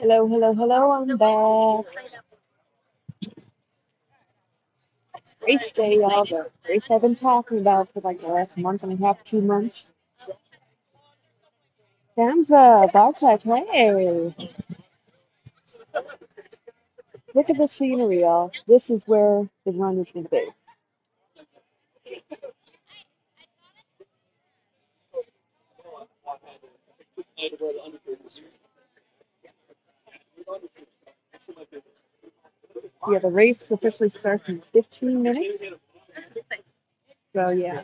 Hello, hello, hello, I'm back. It's race day, y'all. The race I've been talking about for like the last month and a half, 2 months. Hamza, Bartek, hey. Look at the scenery, y'all. This is where the run is going to be. Yeah, the race officially starts in 15 minutes. So, yeah.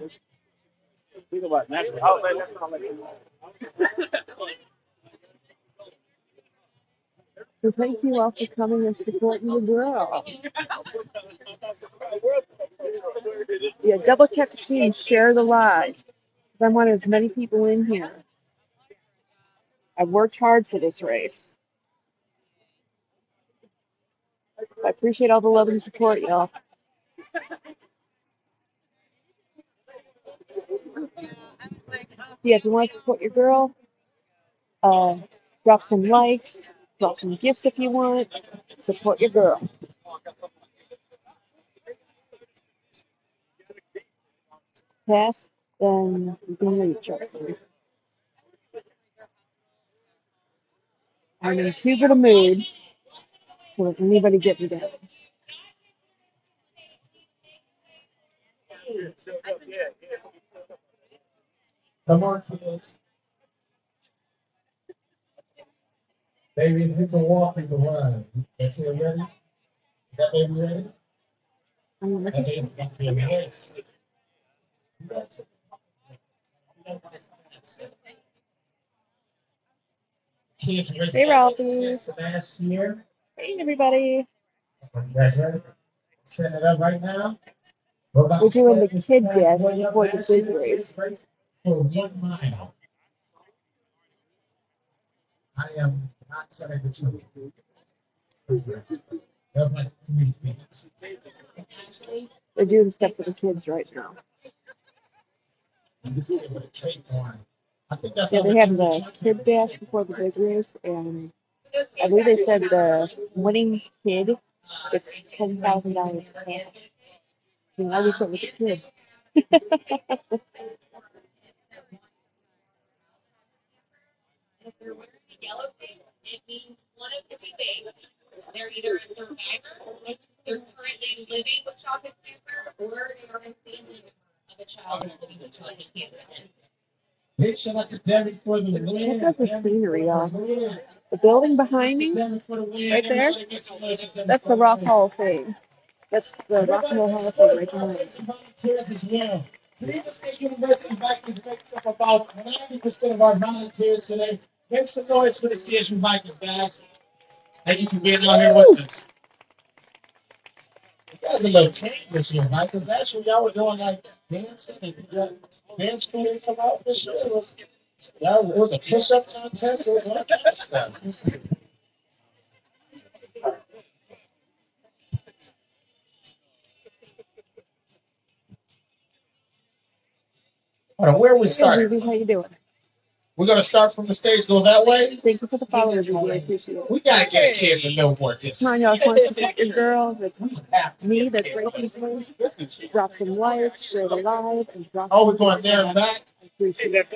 So, thank you all for coming and supporting the girl. Yeah, double check the screen, share the live. 'Cause I want as many people in here. I worked hard for this race. I appreciate all the love and support, y'all. Yeah, if you want to support your girl, uh, drop some likes, drop some gifts if you want. Support your girl. Pass, then you can leave, Chelsea. I'm in too good a mood to let anybody get me down. Come on, kids. Baby, if you can walk, you can run. That kid ready? That baby ready? I'm That looking for baby's going to be a mess. Kids raced Hey, that Ralphie. last year. Hey, everybody. You guys ready? Setting it up right now. We're about We're to doing the set this kid bad dash boy up. before the Last big year, kids race. raced for 1 mile. I am not telling the truth. That was like 3 minutes. They're doing stuff for the kids right now. You can see it with a cake on. I think that's Yeah, how they the have German the kid chocolate. dash before the big race, and I believe they said the winning kid gets $10,000 cash. I wish it was a kid. Big shout out to Debbie for the Check win. out the Debbie for scenery, the y'all. win. The building Shout out behind to me, Debbie for the win. right there, Everybody get some love for Debbie that's for the the Rock win. Hall of Fame. That's the Rock and Everybody Roll make Hall of some Fame noise right for our behind me. amazing volunteers as well. Cleveland State University Vikings makes up about 90% of our volunteers today. Make some noise for the CSU Vikings, guys. Thank you for being out here with Woo! us. You guys are a little tame this year, right? Because last year y'all were doing like dancing and you got dance crew to come out. This year it was a push-up contest. It was all kind of stuff. Hold on, where are we Hey, starting Ruby, from? how you doing? We're gonna start from the stage, go that way. Thank you for the follow, Ruby. I appreciate it. We gotta get kids a little more Come on, distance. y'all. If you want to support your girl, that's We have to me, get that's kids. racing today. This is. Drop some likes, share the live, and drop Oh, some we're going gifts. there and back. I appreciate it.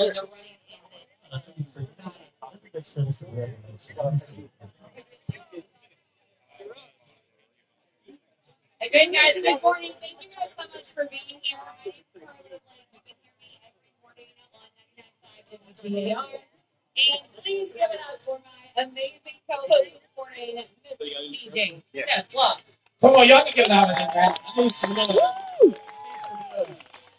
Again, guys, good morning. Thank you guys so much for being here. My name is Carly Blake. You can hear me every morning on 99.5 WGAR. And please give it up for my amazing co-host this morning, Mr. DJ Jeff Love. Come on, y'all can get louder than that. I need some love. I need some love.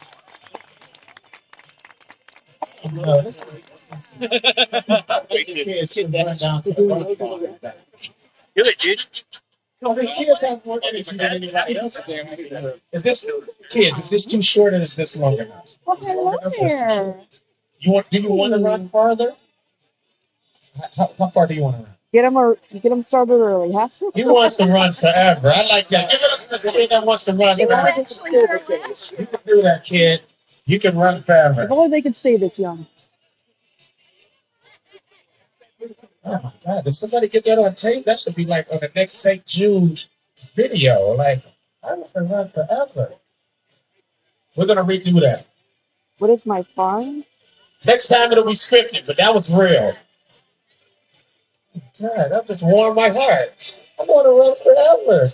No, this is. I think the kids should run down to the run ball. You're the kid. I mean, kids have more energy than anybody else. Is this kids? Is this too short or is this long enough? Well, Is it long hello enough or is it too short? there. Do you want to run farther? How far do you want to run? Get them started early, huh? He wants to run forever. I like that. Give it up for this kid that wants to run If only forever. they could stay this age. You can do that, kid. You can run If forever. only they could stay this young. Oh my God! Did somebody get that on tape? That should be like on the next St. Jude video. Like I haven't run forever. We're gonna redo that. What is my farm? Next time it'll be scripted, but that was real. God, that just warmed my heart. I want to run forever.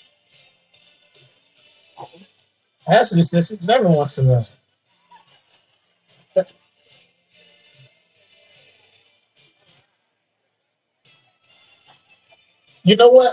Ashley says she never wants to run. You know what?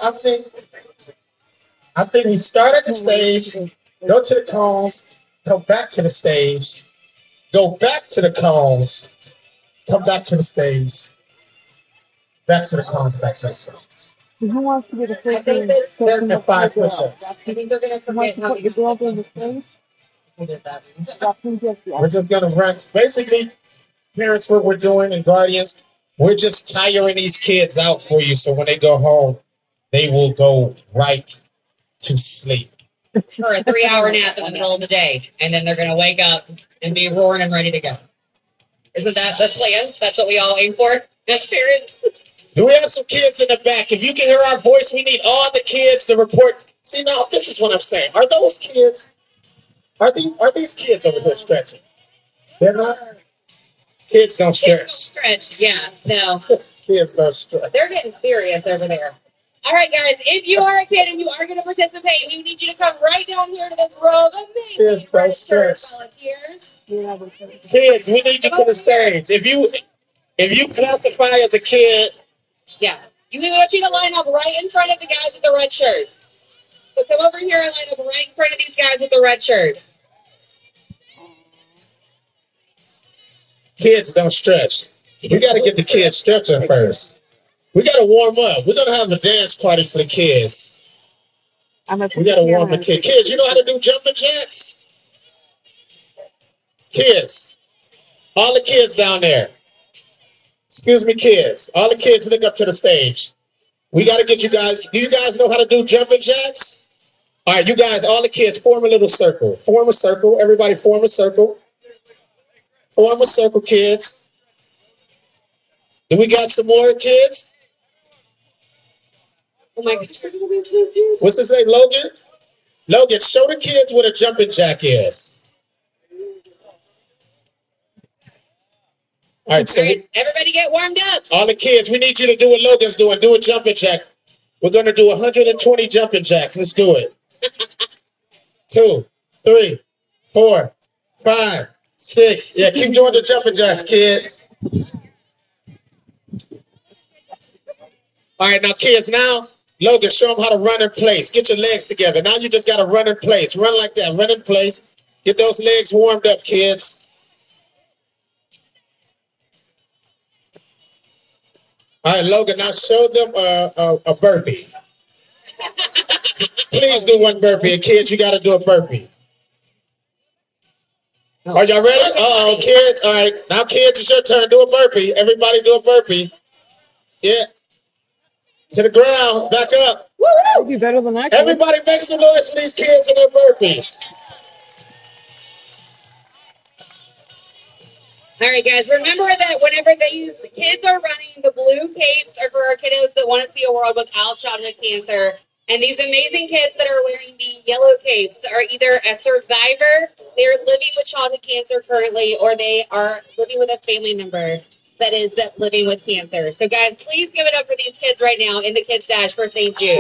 I think we start at the stage, go to the cones, come back to the stage, go back to the cones, come back to the stage, back to the cones, back to the stage. Who wants to be the I first think one that to they're put And 5 the girl? push-ups. I think they're gonna Who wants forget to how put we the girl got in the space? we did that. That's who gets the We're just gonna run. Basically, parents, what we're doing, and guardians, we're just tiring these kids out for you, so when they go home, they will go right to sleep. For a 3-hour nap in the middle of the day, and then they're gonna wake up and be roaring and ready to go. Isn't that the plan? That's what we all aim for as parents. Do we have some kids in the back? If you can hear our voice, we need all the kids to report. See, now this is what I'm saying. Are those kids? Are these kids over here stretching? They're not. Kids don't stretch. Stretch, yeah, no. Kids don't stretch. They're getting serious over there. All right, guys, if you are a kid and you are going to participate, we need you to come right down here to this row of amazing Kids don't red shirt stretch. volunteers. Kids, we need you to the stage. If you classify as a kid, Yeah, we want you to line up right in front of the guys with the red shirts. So come over here and line up right in front of these guys with the red shirts. kids don't stretch. We got to get the kids stretching first. We got to warm up. We're gonna have a dance party for the kids. We got to warm the kids. Kids, you know how to do jumping jacks? Kids, all the kids down there. Excuse me, kids. All the kids, look up to the stage. We got to get you guys. Do you guys know how to do jumping jacks? All right, you guys, all the kids, form a little circle. Form a circle. Everybody form a circle. Form a circle, kids. Do we got some more kids? Oh my gosh, they're going to be so cute. What's his name, Logan? Logan, show the kids what a jumping jack is. All right, so All right, everybody get warmed up. all the kids, we need you to do what Logan's doing. Do a jumping jack. We're going to do 120 jumping jacks. Let's do it. 2, 3, 4, 5, 6. Yeah, keep doing the jumping jacks, kids. All right, now, kids, now, Logan, show them how to run in place. Get your legs together. Now you just got to run in place. Run like that. Run in place. Get those legs warmed up, kids. All right, Logan, now show them a burpee. Please do one burpee. And kids, you got to do a burpee. Are y'all ready? Uh-oh, kids. All right, now, kids, it's your turn. Do a burpee. Everybody do a burpee. Yeah. To the ground. Back up. You'd be better than I can. Everybody make some noise for these kids and their burpees. All right, guys, remember that whenever these kids are running, the blue capes are for our kiddos that want to see a world without childhood cancer. And these amazing kids that are wearing the yellow capes are either a survivor, they're living with childhood cancer currently, or they are living with a family member that is living with cancer. So, guys, please give it up for these kids right now in the Kids Dash for St. Jude.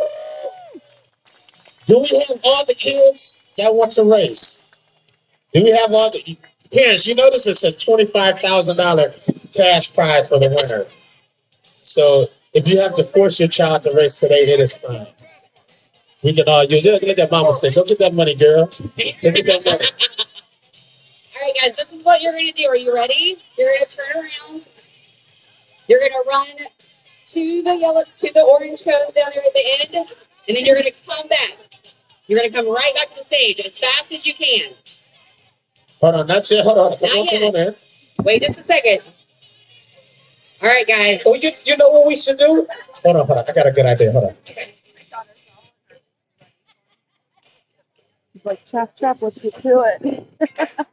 Do we have all the kids that want to race? Do we have all the parents? You notice it's a $25,000 cash prize for the winner. So if you have to force your child to race today, it is fine. We can all use it. Look at Mama say, go get that money, girl. Go get that money. All right, guys, this is what you're going to do. Are you ready? You're going to turn around. You're going to run to the orange cones down there at the end, and then you're going to come back. You're going to come right back to the stage as fast as you can. Hold on, not yet. Hold on. Not yet. Come on, man. Wait just a second. All right, guys. Oh, you know what we should do? Hold on. I got a good idea. Hold on. It's like, chop, chop, let's get to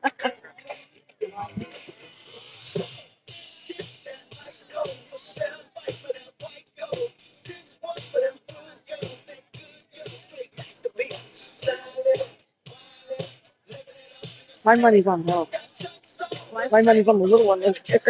it. My money's on milk. My money's on the little one.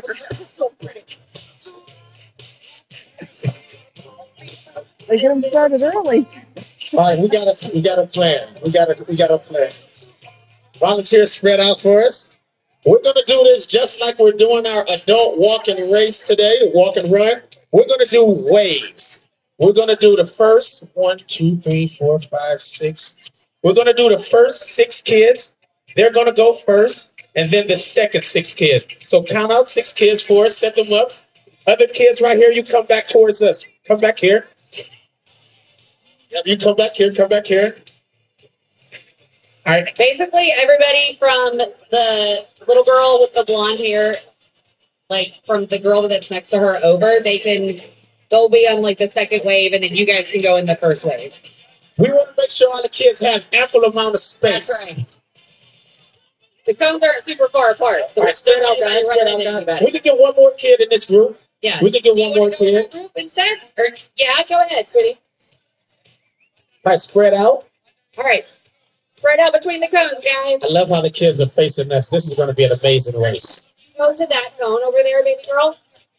They get them started early. All right, we got a plan. We got a plan. Volunteers spread out for us. We're gonna do this just like we're doing our adult walk and race today, walk and run. We're gonna do waves. We're gonna do the first 1, 2, 3, 4, 5, 6. We're gonna do the first 6 kids. They're gonna go first, and then the second 6 kids. So count out 6 kids for us, set them up. Other kids right here, you come back towards us. Come back here. Yep, you come back here, come back here. All right. Basically, everybody from the little girl with the blonde hair, like from the girl that's next to her over, they'll be on like the second wave, and then you guys can go in the first wave. We want to make sure all the kids have ample amount of space. That's right. The cones aren't super far apart, so All right, spread out, guys. Spread out, guys. Anybody. We can get one more kid in this group. Yeah. We can get Do you one more wanna go in kid. that group instead? Or yeah, go ahead, sweetie. All right, spread out. All right. Spread out between the cones, guys. I love how the kids are facing us. This is going to be an amazing race. Go to that cone over there, baby girl.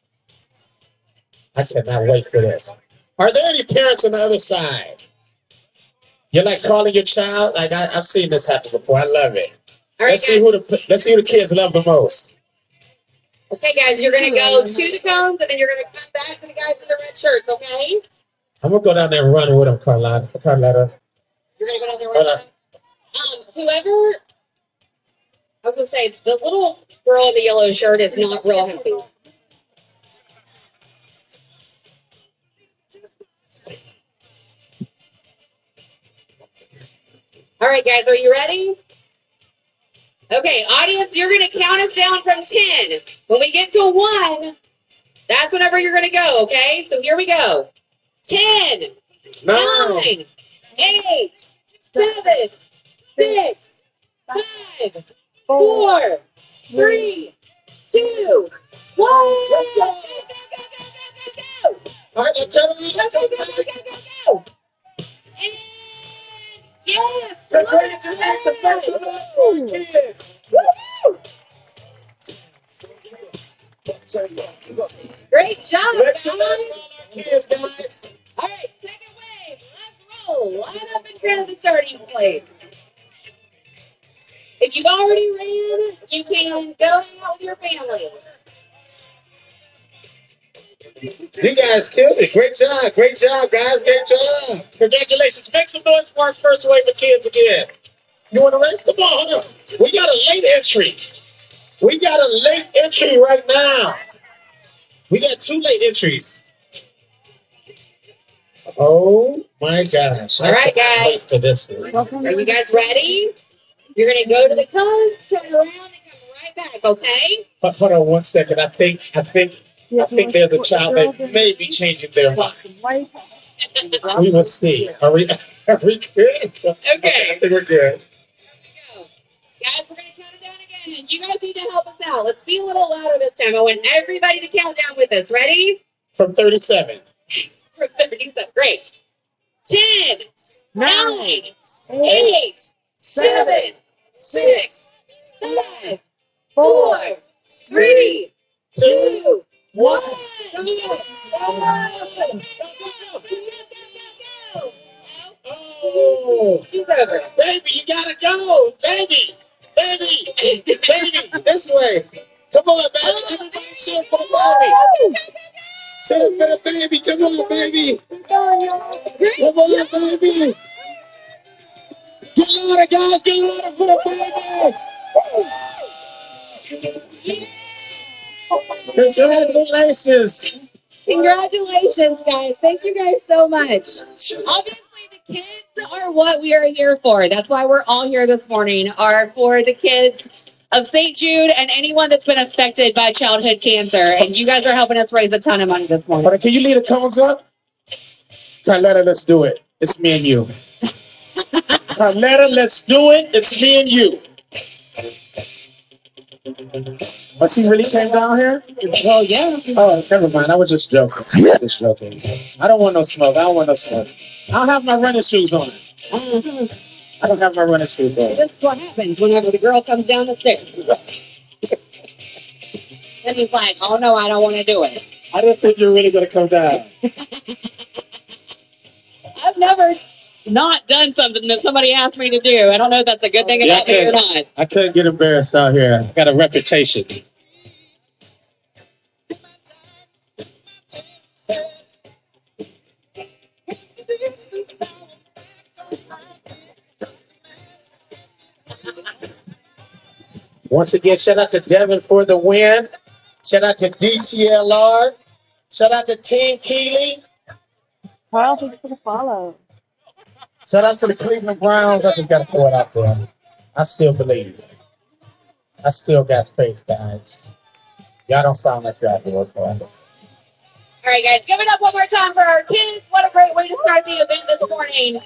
I cannot wait for this. Are there any parents on the other side? You're like calling your child. Like I've seen this happen before. I love it. All right, Let's see who the kids love the most. Okay, guys, you're gonna go to the cones, and then you're gonna come back to the guys in the red shirts. Okay? I'm gonna go down there and run with them, Carlotta. Carlotta. You're gonna go down there right now. Whoever, I was gonna say, the little girl in the yellow shirt is not real happy. All right, guys, are you ready? Okay, audience, you're gonna count us down from 10. When we get to 1, that's whenever you're gonna go. Okay, so here we go. 10, 9, 8, 7, 6, 5, 4, 3, 2, 1. Go, go, go, go, go, go, go. All right, now turn around. Go, go, go, go, go, go. And yes! Congratulations, kids. Woo! Great job, Let's guys. kids, guys. All right, second wave. Let's roll. Line up in front of the starting place. If you've already ran, you can go hang out with your family. You guys killed it. Great job, guys. Great job. Congratulations. Make some noise for our first wave of kids again. You want to race? Come on, hold on. We got a late entry. We got a late entry right now. We got 2 late entries. Oh my gosh. All right, I can't wait guys. for this one. Are you guys ready? You're going to go to the cones, turn around, and come right back, okay? Hold on 1 second. I think there's a child that may be changing their mind. We will see. Are we good? Okay. I think we're good. Here we go. Guys, we're going to count it down again, and you guys need to help us out. Let's be a little louder this time. I want everybody to count down with us. Ready? From 37. From 37. Great. 10, 9, 8, 7, 6, 5, 4, 3, 2, 1. Oh, She's over. baby, you gotta go. Baby, this way. Come on, baby. Cheer for the baby. Cheer for the baby. Come on, baby. Come on, baby. Get louder, guys. Get louder for the baby. Congratulations. Congratulations, guys. Thank you guys so much. Obviously, the kids are what we are here for. That's why we're all here this morning, are for the kids of St. Jude and anyone that's been affected by childhood cancer. And you guys are helping us raise a ton of money this morning. All right, can you leave the cones up? Carletta, let's do it. It's me and you. Carletta, let's do it. It's me and you. Oh, she really came down here? Well, yeah. Oh, never mind. I was just joking. I don't want no smoke. I don't have my running shoes on. I don't have my running shoes on. This is what happens whenever the girl comes down the stairs. And he's like, oh no, I don't want to do it. I didn't think you were really going to come down. I've never not done something that somebody asked me to do. I don't know if that's a good thing about me or not. I couldn't get embarrassed out here. I got a reputation. Once again, shout out to Devin for the win. Shout out to DTLR. Shout out to Team Keeley. Carl, thanks for the follow. Shout out to the Cleveland Browns. I just got to throw it out there. I still believe. I still got faith, guys. Y'all don't sound like you're out the work, though. All right, guys, give it up one more time for our kids. What a great way to start the event this morning.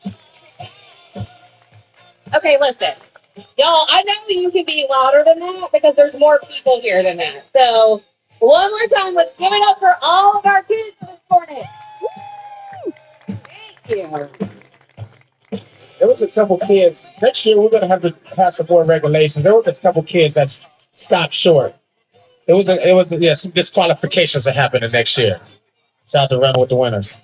Okay, listen. Y'all, I know you can be louder than that because there's more people here than that. So, one more time, let's give it up for all of our kids this morning. Woo! Thank you. There was a couple kids. Next year, we're going to have to pass some more regulations. There were a couple kids that stopped short. Some disqualifications that happened next year. Shout out to Running with the Winners.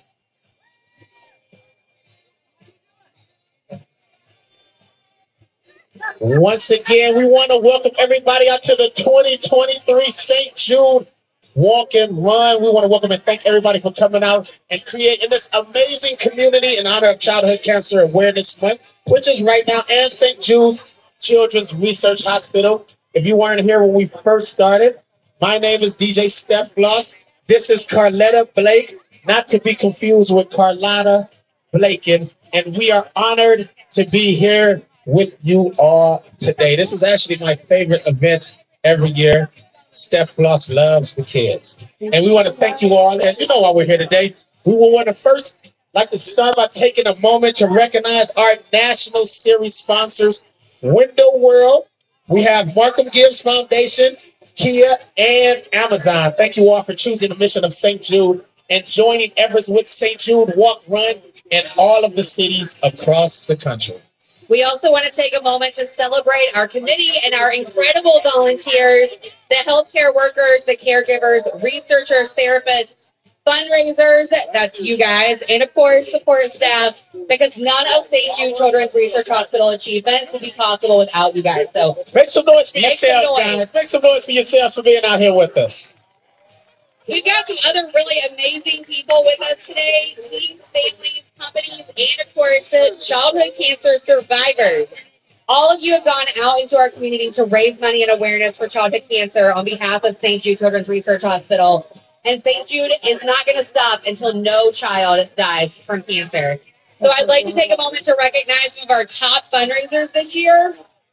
Once again, we want to welcome everybody out to the 2023 St. Jude Walk and Run. We want to welcome and thank everybody for coming out and creating this amazing community in honor of Childhood Cancer Awareness Month, which is right now, and St. Jude's Children's Research Hospital. If you weren't here when we first started, my name is DJ Steph Gloss. This is Carletta Blake, not to be confused with Carlotta Blaken, and we are honored to be here with you all today. This is actually my favorite event every year. Steph Gloss loves the kids. And we want to thank you all. And you know why we're here today. We will want to first like to start by taking a moment to recognize our national series sponsors, Window World. We have Markham Gibbs Foundation, Kia, and Amazon. Thank you all for choosing the mission of St. Jude and joining efforts with St. Jude Walk Run in all of the cities across the country. We also want to take a moment to celebrate our committee and our incredible volunteers, the healthcare workers, the caregivers, researchers, therapists, fundraisers, that's you guys, and of course, support staff, because none of St. Jude Children's Research Hospital achievements would be possible without you guys. So make some noise for yourselves, guys. Make some noise for yourselves for being out here with us. We've got some other really amazing people with us today, teams, families, companies, and of course, childhood cancer survivors. All of you have gone out into our community to raise money and awareness for childhood cancer on behalf of St. Jude Children's Research Hospital. And St. Jude is not going to stop until no child dies from cancer. So I'd like to take a moment to recognize some of our top fundraisers this year.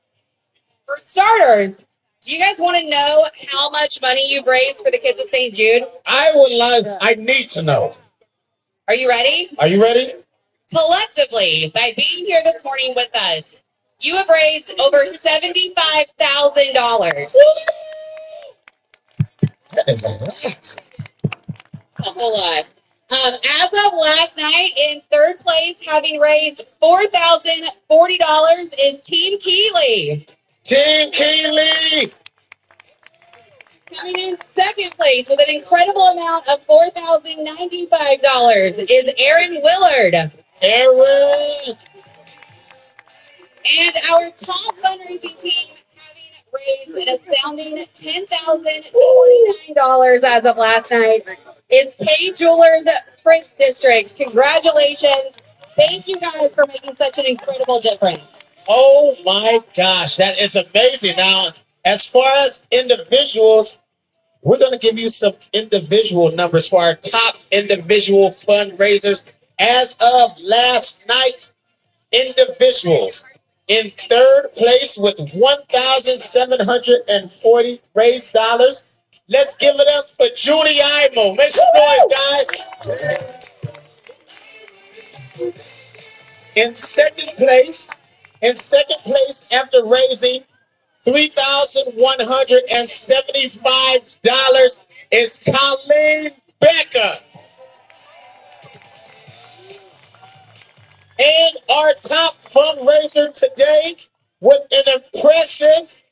For starters, do you guys want to know how much money you've raised for the kids of St. Jude? I need to know. Are you ready? Are you ready? Collectively, by being here this morning with us, you have raised over $75,000. That is a lot. A whole lot. As of last night, in third place, having raised $4,040, is Team Keeley. Team Keeley! Coming in second place with an incredible amount of $4,095 is Aaron Willard. Aaron! And our top fundraising team, having raised an astounding $10,029 as of last night, is K Jewelers Fritz District. Congratulations. Thank you guys for making such an incredible difference. Oh my gosh, that is amazing. Now, as far as individuals, we're going to give you some individual numbers for our top individual fundraisers. As of last night, individuals in third place with $1,740 raised dollars. Let's give it up for Judy Imo. Make some noise, guys. In second place, after raising $3,175, is Colleen Becker. And our top fundraiser today with an impressive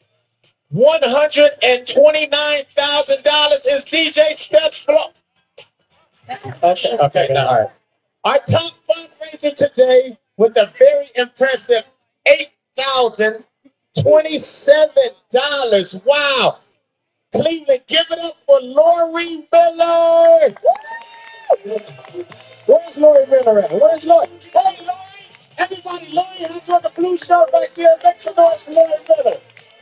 $129,000 is DJ Steps Flow. Okay, all right. Our top fundraiser today with a very impressive $8,027. Wow. Cleveland, give it up for Lori Miller. Woo! Where's Lori Miller at? Where's Lori? Hey, Lori. Everybody, Lori has on the blue shirt back there. Make some noise for Lori Miller.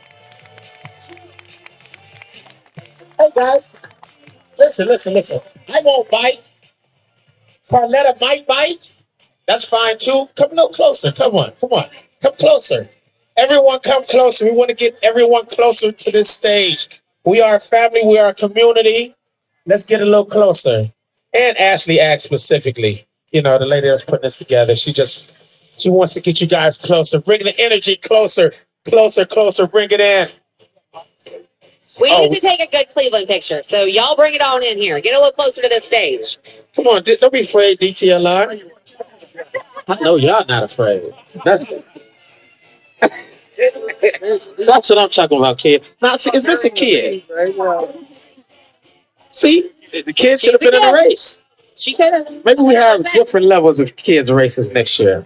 Hey, guys. Listen. I won't bite. Carletta might bite. That's fine, too. Come a little closer. Come on. Come closer. Everyone come closer. We want to get everyone closer to this stage. We are a family. We are a community. Let's get a little closer. And Ashley asked specifically, the lady that's putting this together, she wants to get you guys closer. Bring the energy closer. Bring it in. We need to take a good Cleveland picture, so y'all bring it on in here. Get a little closer to this stage. Come on, don't be afraid, DTLR. I know y'all not afraid. That's what I'm talking about, kid. Now, see, is this a kid? See, the kids should have been in a race. She could have. Maybe we have different levels of kids races next year.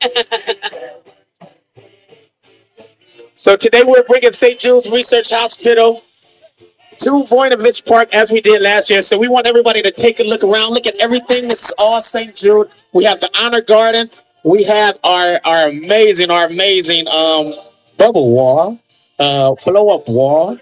So today we're bringing St. Jude's Research Hospital to Voinovich Park as we did last year. So we want everybody to take a look around. Look at everything. This is all St. Jude. We have the Honor Garden. We have our amazing bubble wall, blow-up wall,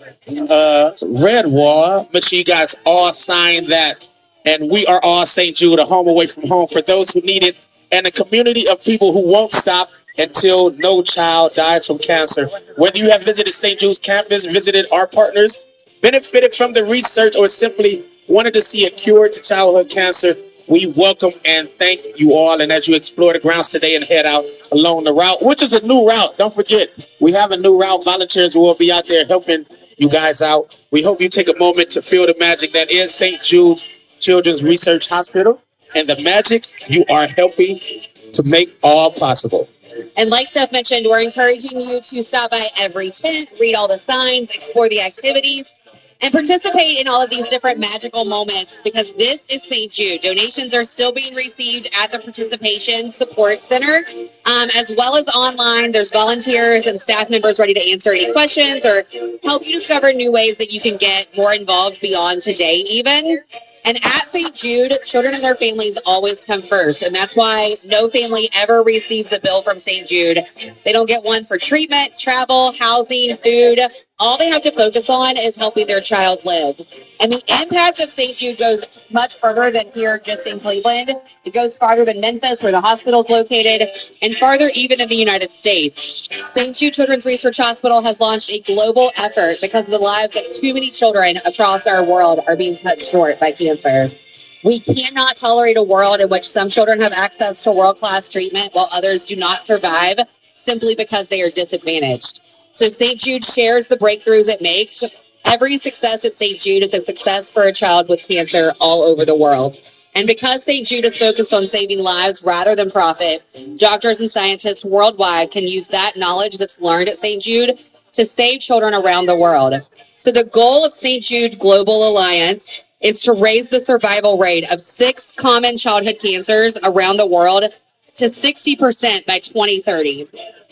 red wall. Make sure you guys all sign that. And we are all St. Jude, a home away from home for those who need it, and a community of people who won't stop until no child dies from cancer. Whether you have visited St. Jude's campus, visited our partners, benefited from the research, or simply wanted to see a cure to childhood cancer, we welcome and thank you all. And as you explore the grounds today and head out along the route, which is a new route, don't forget, we have a new route. Volunteers will be out there helping you guys out. We hope you take a moment to feel the magic that is St. Jude's Children's Research Hospital, and the magic you are helping to make all possible. And like Steph mentioned, we're encouraging you to stop by every tent, read all the signs, explore the activities, and participate in all of these different magical moments, because this is St. Jude. Donations are still being received at the Participation Support Center, as well as online. There's volunteers and staff members ready to answer any questions or help you discover new ways that you can get more involved beyond today even. And at St. Jude, children and their families always come first. And that's why no family ever receives a bill from St. Jude. They don't get one for treatment, travel, housing, food. All they have to focus on is helping their child live. And the impact of St. Jude goes much further than here just in Cleveland. It goes farther than Memphis, where the hospital is located, and farther even in the United States. St. Jude Children's Research Hospital has launched a global effort because the lives of too many children across our world are being cut short by cancer. We cannot tolerate a world in which some children have access to world-class treatment while others do not survive simply because they are disadvantaged. So St. Jude shares the breakthroughs it makes. Every success at St. Jude is a success for a child with cancer all over the world. And because St. Jude is focused on saving lives rather than profit, doctors and scientists worldwide can use that knowledge that's learned at St. Jude to save children around the world. So the goal of St. Jude Global Alliance is to raise the survival rate of 6 common childhood cancers around the world to 60% by 2030.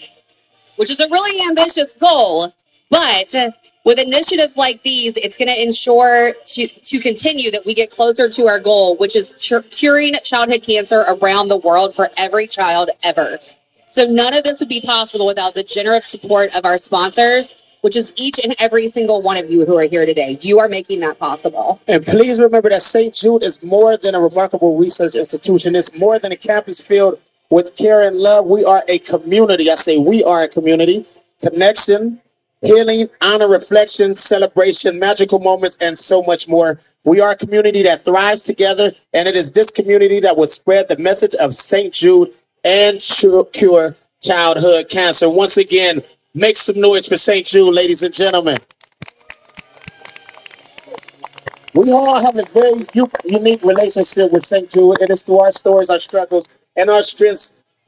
Which is a really ambitious goal, but with initiatives like these, it's going to ensure to continue that we get closer to our goal, which is curing childhood cancer around the world for every child ever. So none of this would be possible without the generous support of our sponsors, which is each and every single one of you who are here today. You are making that possible. And please remember that St. Jude is more than a remarkable research institution. It's more than a campus filled with care and love. We are a community. I say we are a community. Connection, healing, honor, reflection, celebration, magical moments, and so much more. We are a community that thrives together, and it is this community that will spread the message of St. Jude and cure childhood cancer. Once again, make some noise for St. Jude, ladies and gentlemen. We all have a very unique relationship with St. Jude, and it's through our stories, our struggles, and our strengths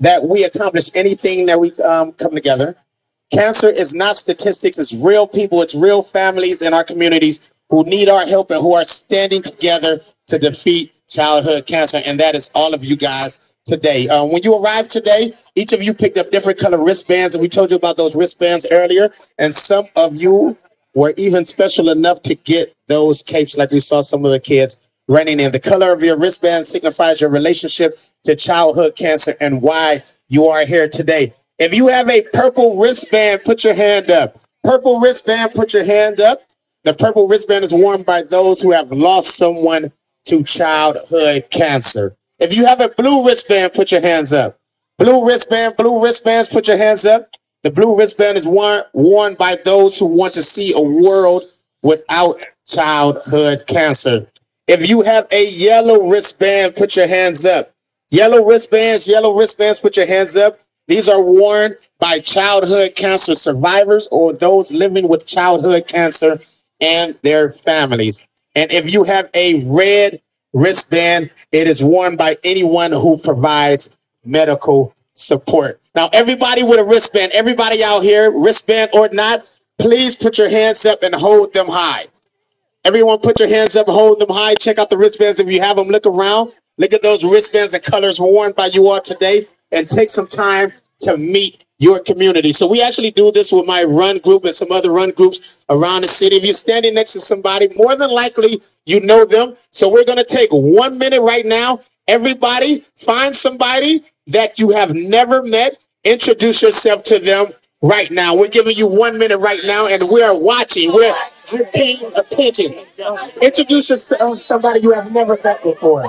that we accomplish anything that we come together. Cancer is not statistics, it's real people, it's real families in our communities who need our help and who are standing together to defeat childhood cancer. And that is all of you guys today. When you arrived today, each of you picked up different color wristbands, and we told you about those wristbands earlier. And some of you were even special enough to get those capes, like we saw some of the kids running in. The color of your wristband signifies your relationship to childhood cancer and why you are here today. If you have a purple wristband, put your hand up. Purple wristband, put your hand up. The purple wristband is worn by those who have lost someone to childhood cancer. If you have a blue wristband, put your hands up. Blue wristbands, put your hands up. The blue wristband is worn by those who want to see a world without childhood cancer. If you have a yellow wristband, put your hands up. Yellow wristbands, put your hands up. These are worn by childhood cancer survivors or those living with childhood cancer and their families. And if you have a red wristband, it is worn by anyone who provides medical support. Now, everybody with a wristband, everybody out here, wristband or not, please put your hands up and hold them high. Everyone put your hands up, hold them high. Check out the wristbands if you have them. Look around. Look at those wristbands and colors worn by you all today, and take some time to meet your community. So we actually do this with my run group and some other run groups around the city. If you're standing next to somebody, more than likely you know them. So we're going to take 1 minute right now. Everybody find somebody that you have never met. Introduce yourself to them right now. We're giving you 1 minute right now, and we are watching. We're paying attention. Introduce yourself to somebody you have never met before.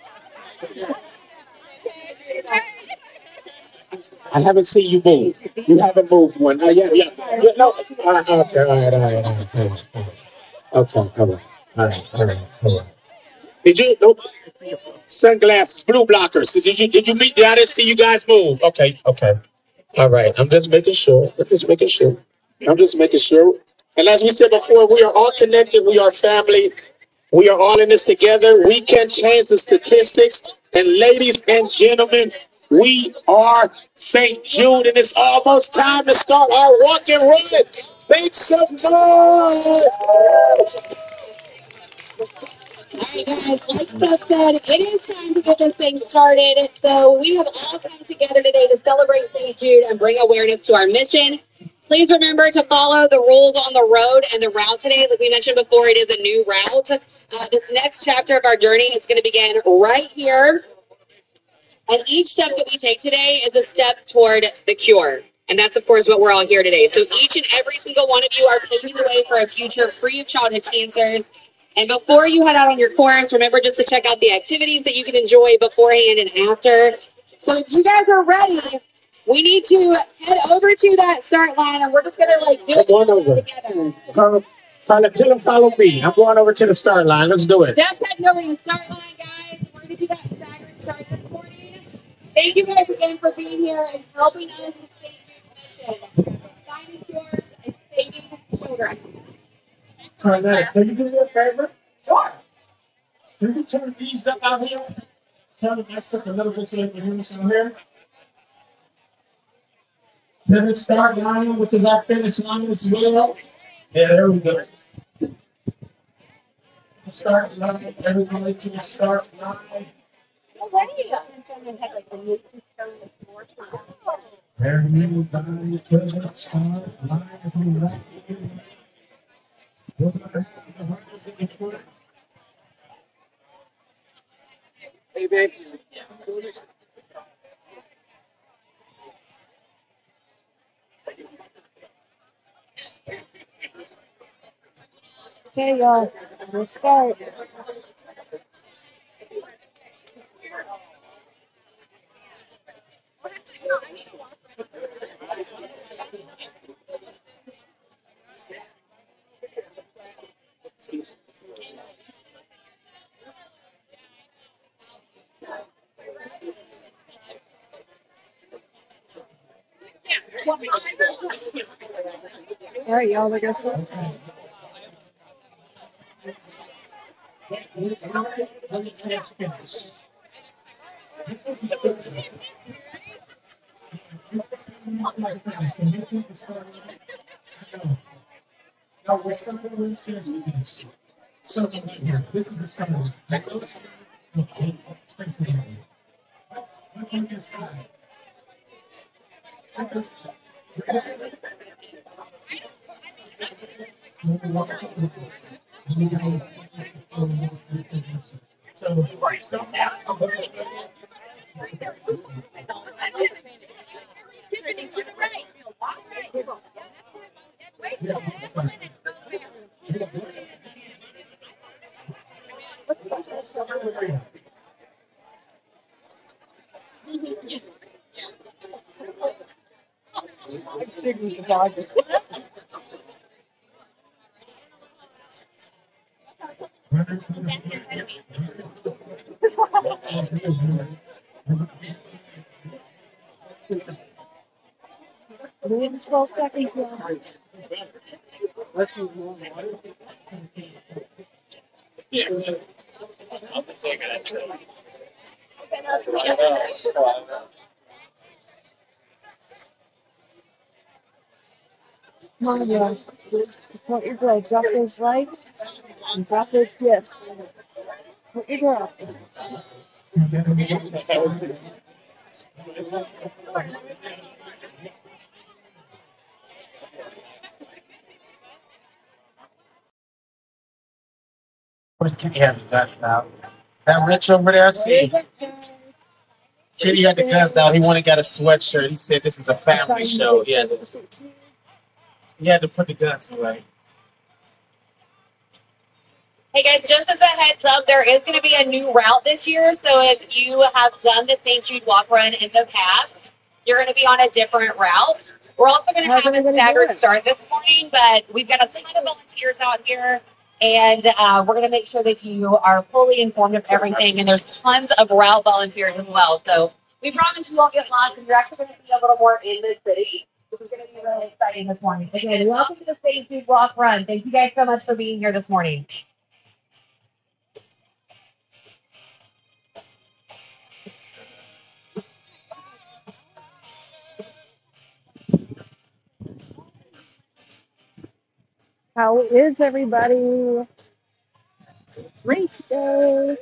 I haven't seen you move. You haven't moved one. Yeah, no. Okay, all right. Okay. Did you? Nope. Sunglasses, blue blockers. Did you meet? I didn't see you guys move. Okay. All right. I'm just making sure. And as we said before, we are all connected. We are family. We are all in this together. We can change the statistics. And ladies and gentlemen, we are St. Jude, and it's almost time to start our walk and run. Make some noise. All right, guys, like Steph said, it is time to get this thing started. So we have all come together today to celebrate St. Jude and bring awareness to our mission. Please remember to follow the rules on the road and the route today. Like we mentioned before, it is a new route. This next chapter of our journey is going to begin right here. And each step that we take today is a step toward the cure. And that's, of course, what we're all here today. So each and every single one of you are paving the way for a future free of childhood cancers. And before you head out on your course, remember just to check out the activities that you can enjoy beforehand and after. So if you guys are ready, we need to head over to that start line, and we're just going to do it together. Carla, tell them follow me. I'm going over to the start line. Let's do it. Steph's heading over to the start line, guys. We're going to do that staggered start this morning. Thank you guys again for being here and helping us with St. Jude's mission, finding cures and saving children. Carla, can you do me a favor? Sure. Can you turn these up out here? Turn the lights up a little bit so you can hear me some here. Then the start line, which is our finish line as well. Yeah, there we go. The start line, everybody to the start line. Everybody to the start line. Hey, babe. Okay, y'all. Let's start. All right, y'all. We're gonna start. No, we're still going to see this. So here, this is the summary. We have 12 seconds left. Come on, girl. Support your girl. Drop those likes and drop those gifts. Support your girl. Where's Kitty has the guns out? That Rich over there, see? Kitty had the guns out. He wanted to get a sweatshirt. He said this is a family show. He had to put the guns away. Hey guys, just as a heads up, there is going to be a new route this year. So if you have done the St. Jude walk run in the past, you're going to be on a different route. We're also going to How's have a everybody staggered doing? start this morning, but we've got a ton of volunteers out here, and we're going to make sure that you are fully informed of everything. And there's tons of route volunteers as well. So we promise you won't get lost, and you're actually going to be a little more in the city. This is going to be really exciting this morning. Again, welcome to the St. Jude walk run. Thank you guys so much for being here this morning. How is everybody? It's race day.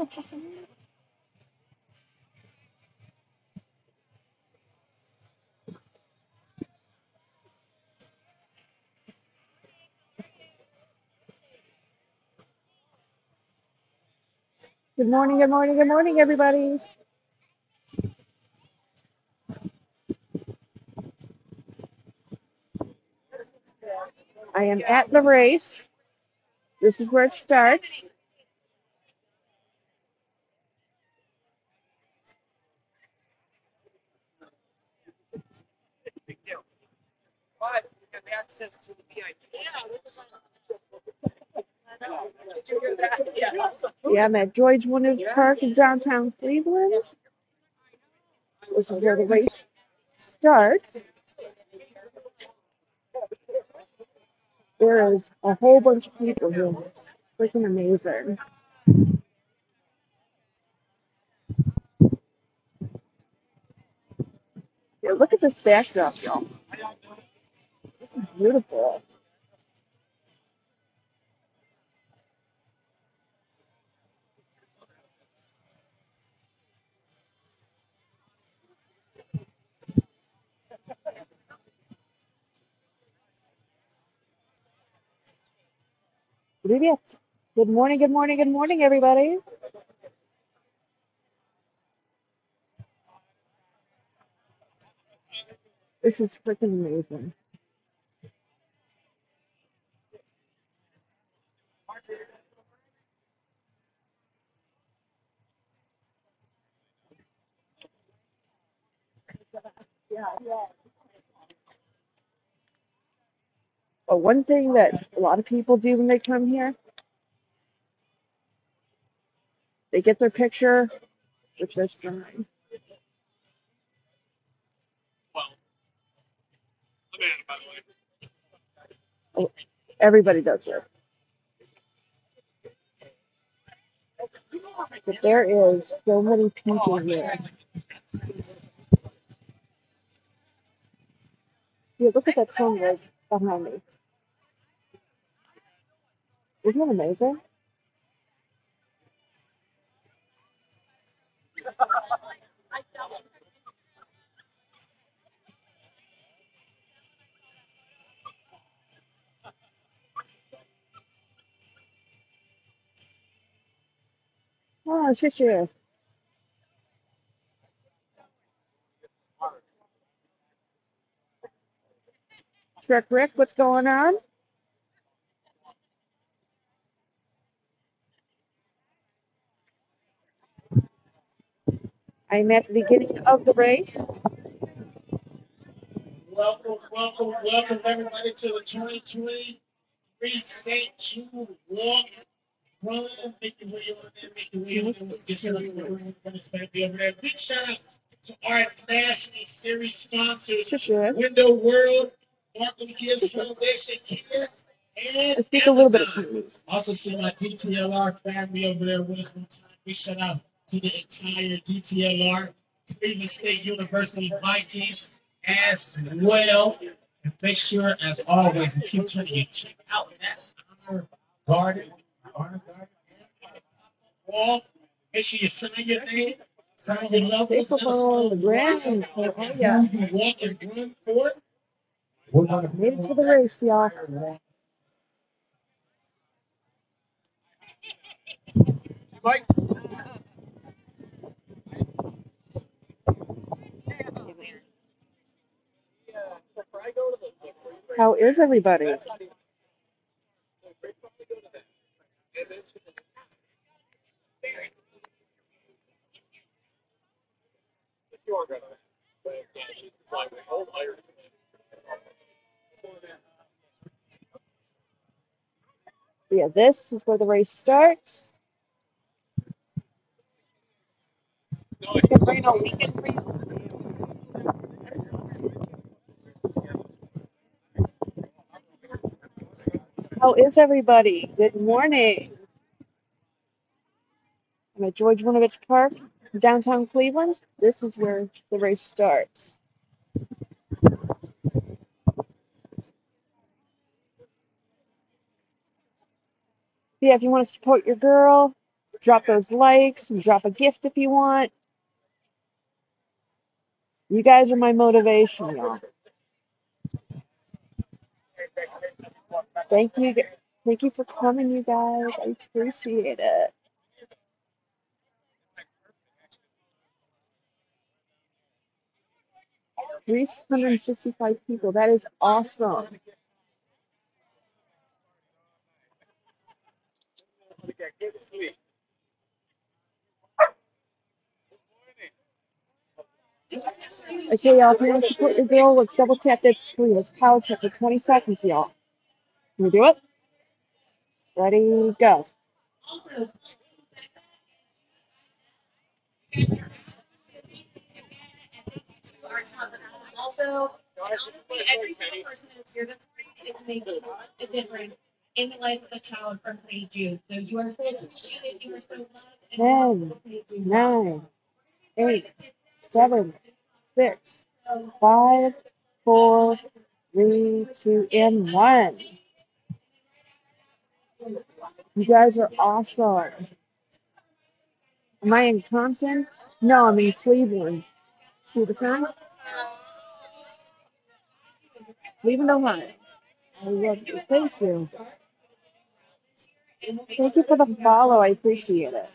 Good morning, good morning, good morning, everybody. I am at the race. This is where it starts. Yeah, I'm at George Winters Park in downtown Cleveland. This is where the race starts. There is a whole bunch of people here. It's freaking amazing. Yeah, look at this backdrop, y'all. This is beautiful. Привет. Good morning, good morning, good morning, everybody. This is freaking amazing. But one thing that a lot of people do when they come here, they get their picture with this sign. Oh, everybody does this. But there is so many people here. Dude, look at that sun right behind me. Isn't that amazing? Oh, sure. Shrek Rick, what's going on? I'm at the beginning of the race. Welcome everybody to the 2023 St. Jude Walk Run. Make your way on there, make your way on there. Let's get shout out to the Brothers family over there. Big shout out to our National Series sponsors, Sure. Window World, Markham Kids Foundation, Kids, and I speak a little bit of Amazon. Chinese. Also see my DTLR family over there with us one time. Big shout out to the entire DTLR, Cleveland State University Vikings as well. And make sure, as always, we keep turning you check out that honor garden, wall. Make sure you sign your name, sign your love. Stay on the ground. Oh, yeah. Walk and run for it. Made it to the race, y'all. Mike. How is everybody? Yeah, this is where the race starts. It's going to rain all weekend for you. How is everybody? Good morning. I'm at George Winovich Park, downtown Cleveland. This is where the race starts. Yeah, if you want to support your girl, drop those likes and drop a gift if you want. You guys are my motivation, y'all. Thank you. Thank you for coming, you guys. I appreciate it. 365 people. That is awesome. Okay, y'all, if you want to support your girl, let's double tap that screen. Let's power tap for 20 seconds, y'all. Can we do it? Ready, go. Also, and honestly, every single person that's here this morning is making a difference in the life of a child from St. Jude. So you are so appreciated, you are so loved, and 10, 9, 8, 7, 6, 5, 4, 3, 2, and 1. You guys are awesome. Am I in Compton? No, I'm in Cleveland. See the sign? Cleveland, Ohio. I love you. Thank you. Thank you for the follow. I appreciate it.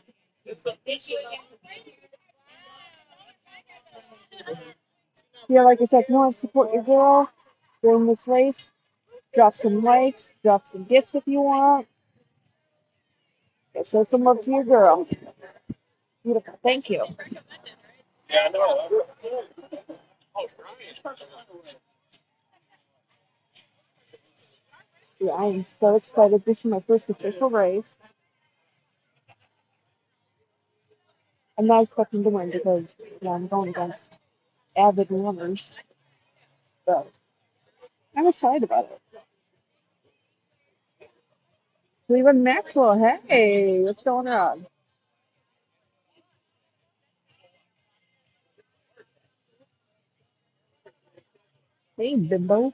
Yeah, like I said, if you want to support your girl during this race, drop some likes, drop some gifts if you want. Show some love to your girl. Beautiful. Thank you. Yeah, I know. Yeah, I am so excited. This is my first official race. I'm not expecting to win because I'm going against avid runners. But I'm excited about it. Cleveland Maxwell, hey, what's going on? Hey, bimbo.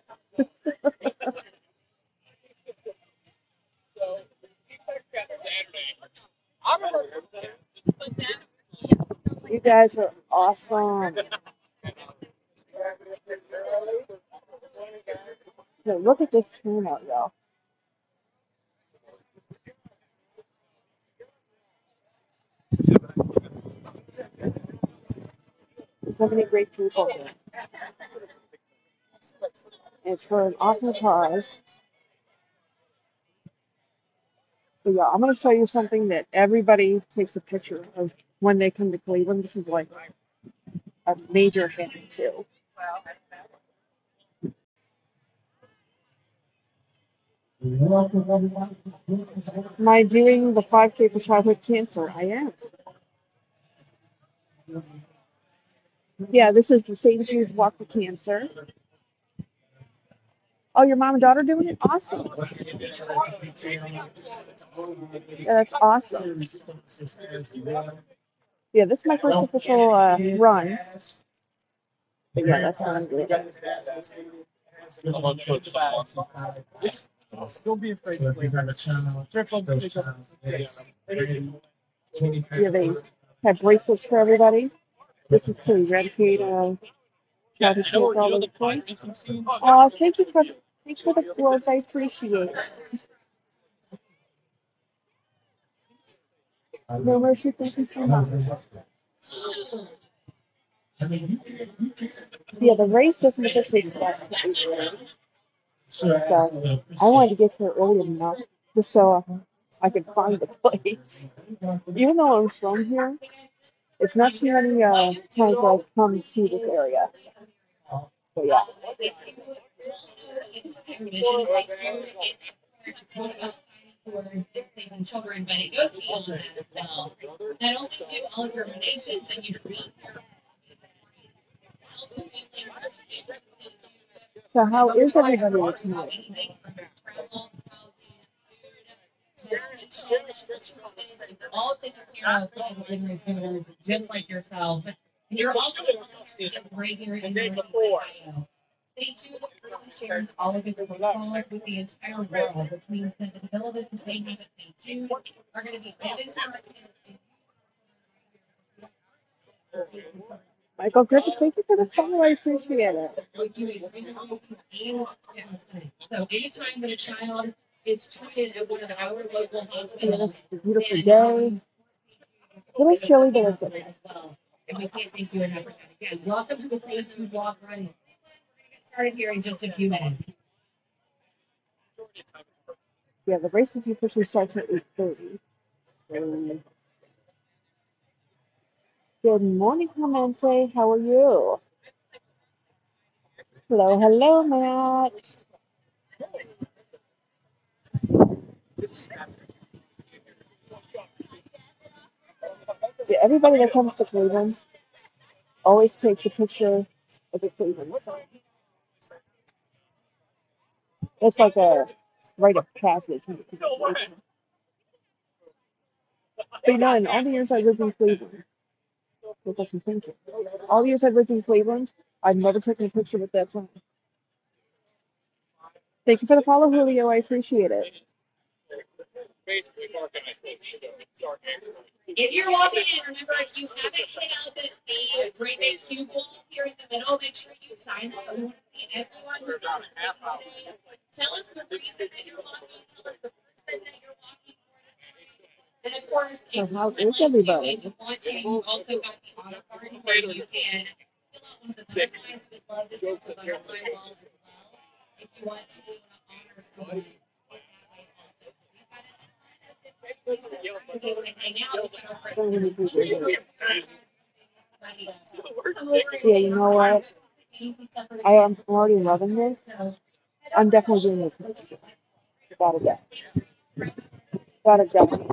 You guys are awesome. Now, look at this turnout, y'all. So many great people here. And it's for an awesome cause. But yeah, I'm going to show you something that everybody takes a picture of when they come to Cleveland. This is like a major hit, too. Am I doing the 5K for childhood cancer? I am. Yeah, this is the St. Jude's Walk for Cancer. Oh, your mom and daughter doing it? Awesome. Yeah, that's awesome. Yeah, this is my first official run. But yeah, that's what I'm doing. Don't be afraid to play. Yeah, they have bracelets for everybody. This is to eradicate childhood cancer all over the place. Thanks for the quotes. I appreciate it. No Mercy, thank you so much. Yeah, the race doesn't officially start till 8:30. So I wanted to get here early enough just so I could find the place. Even though I'm from here, it's not too many times I've come to this area. So yeah. Saving children, but it goes beyond that as well. Not only do all of your donations and you speak So how is everybody this morning? it's all taken care of by the generous donors, just like yourself. And you're also right here in Ohio. Stay tuned really shares all of its protocols with the entire world, which means that the developments that they have at St. Jude are going to be given to our kids. Michael Griffith, thank you for the follow. I appreciate it. So anytime that a child is treated at one of our local Yeah, hospitals, this is a beautiful day. A little chilly, but it's okay. and we can't thank you enough for that. Again, welcome to the St. Jude Walk Run. We're going to get started here in just a few minutes. Yeah, the races officially starts at 8:30. Good morning, Clemente. How are you? Hello, hello, Matt. Yeah, everybody that comes to Cleveland always takes a picture of the Cleveland sign. It's like a rite of passage. But you know, in all the years I lived in Cleveland, it's like I'm thinking, all the years I've lived in Cleveland, I've never taken a picture with that sign. Thank you for the follow, Julio. I appreciate it. If you're walking in, remember, if you have a kid out at the great big cube wall here in the middle, make sure you sign that. We want to see everyone who's on today. Tell us the reason that you're walking. Tell us the person that you're walking for. And of course, So if you how would is like to, everybody? if you want to, you also got the honor card where you can fill out one of the butterflies. We'd love to fill the butterfly wall as well. If you want to honor someone in that way also. We've got a ton of different places for people to hang out. We've got our So many people here. Yeah, Yeah, you know what? I'm already loving this. I'm definitely doing this next year. Without a doubt. Without a doubt.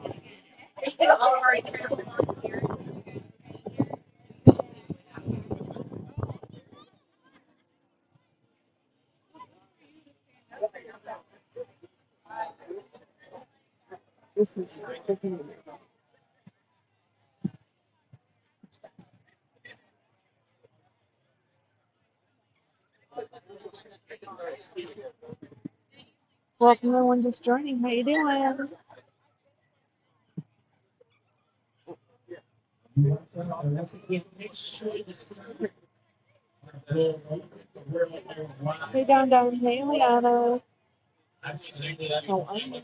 This is freaking amazing. Welcome everyone just joining. How you doing? Hey down. Hey Liana. Oh, I'm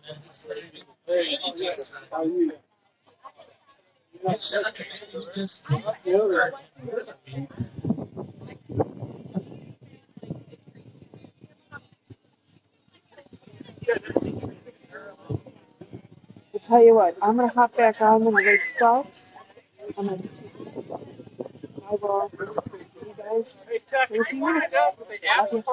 I'll tell you what, I'm gonna hop back on when the race starts. I'm gonna do some I will see you guys in a few minutes. Love you.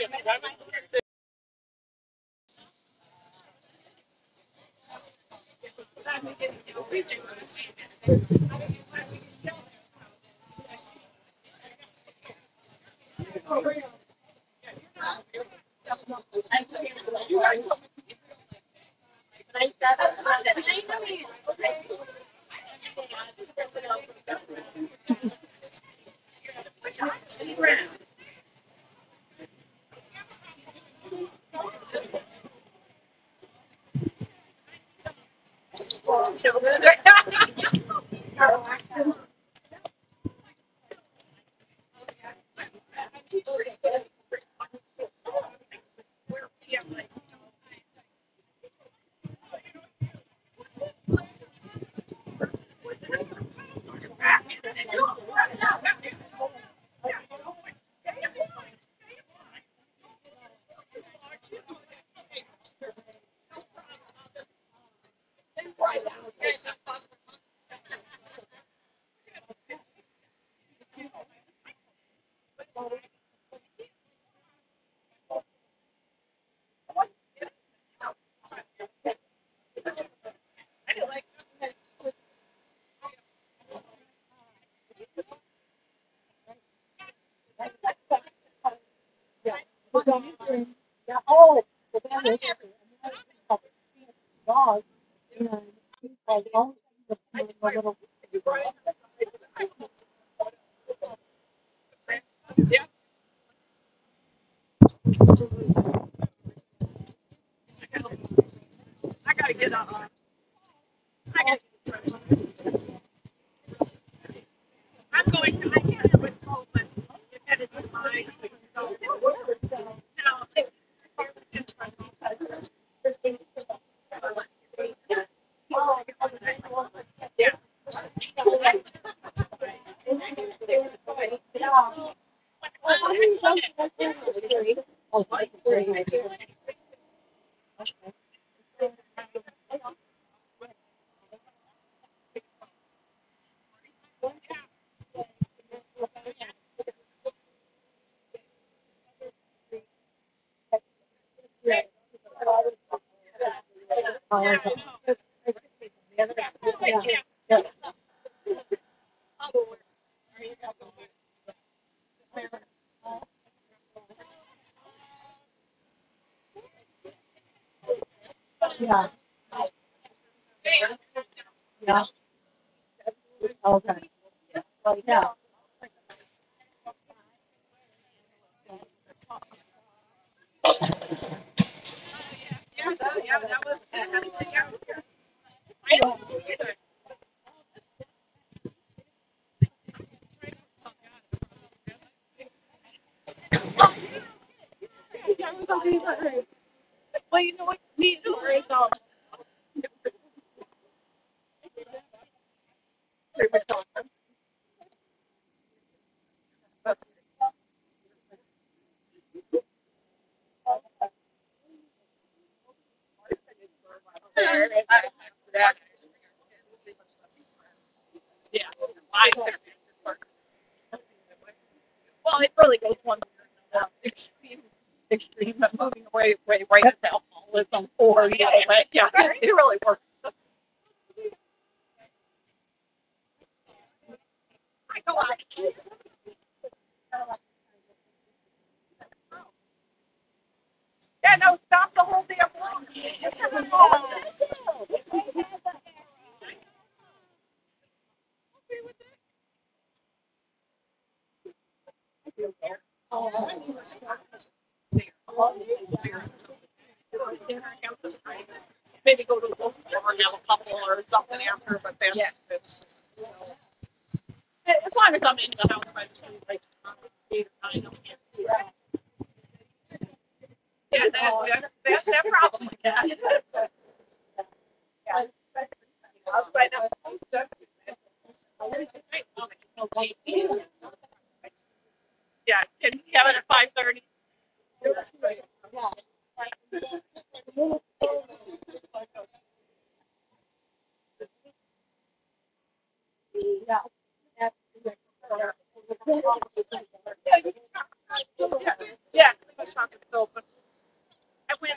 Yeah. Yeah. Okay. Yeah. Yeah. As long as I'm in the house by the street, like 8 or 9, yeah, that's that problem. Yeah. I'll sign up for stuff. Yeah, can you have it at 5:30? Yeah, the chocolate's open. I went.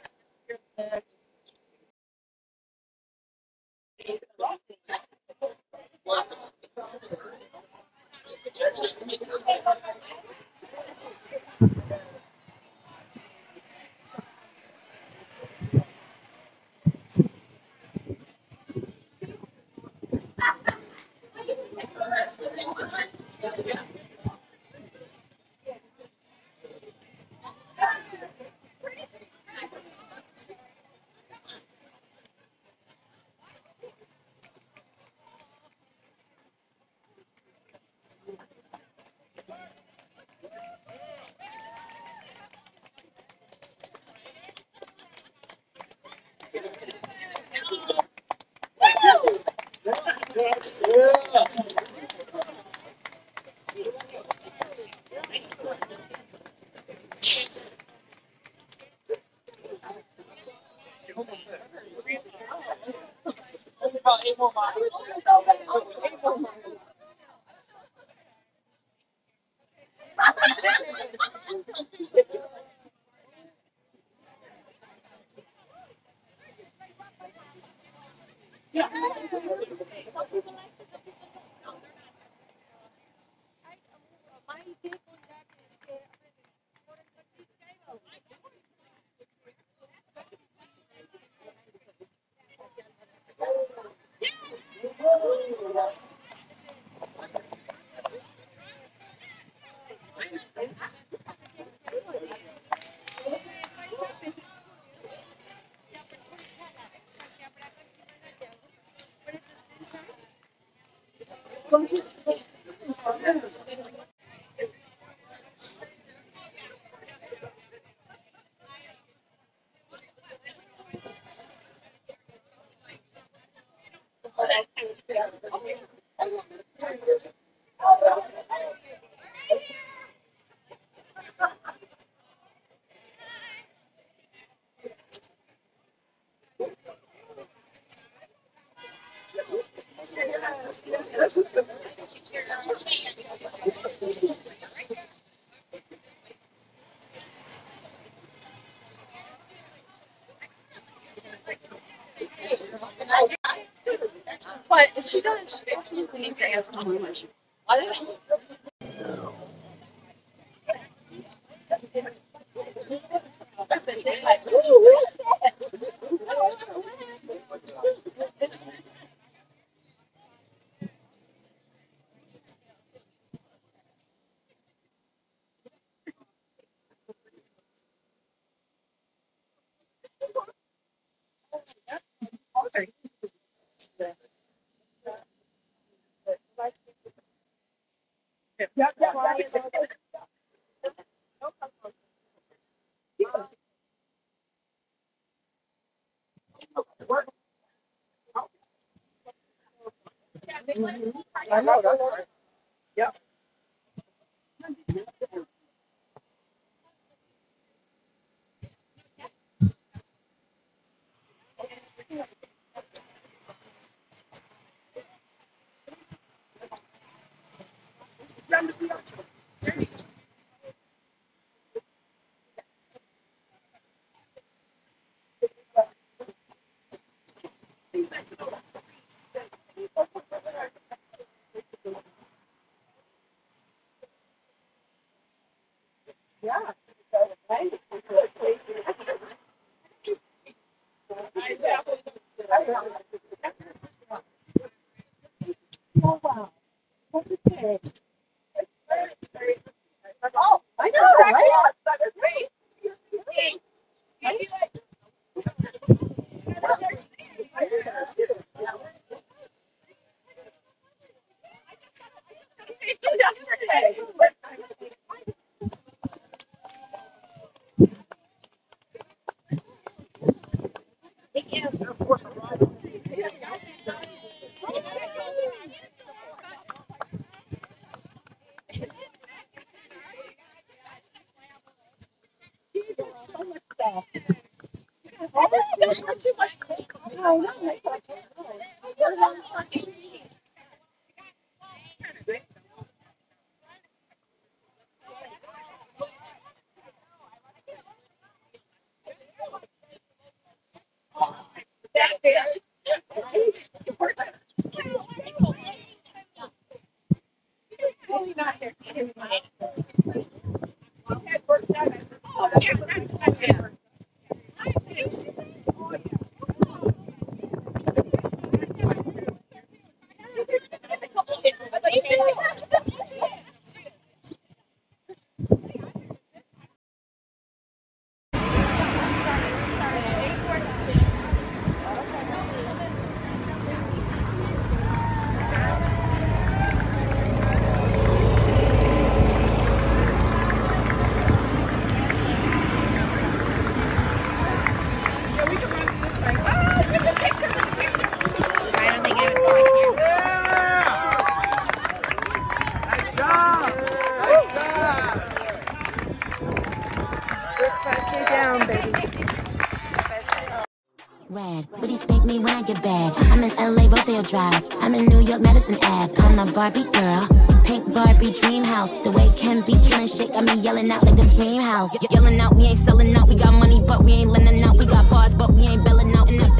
But if she does, she absolutely needs to ask for more money. Rad, but he spank me when I get bad. I'm in LA, Rodeo Drive. I'm in New York, Madison Ave. I'm a Barbie girl, pink Barbie dream house. The way Ken be killing shit got me yelling out like the Scream House. Yelling out, we ain't selling out. We got money, but we ain't lending out. We got bars, but we ain't belling out. In the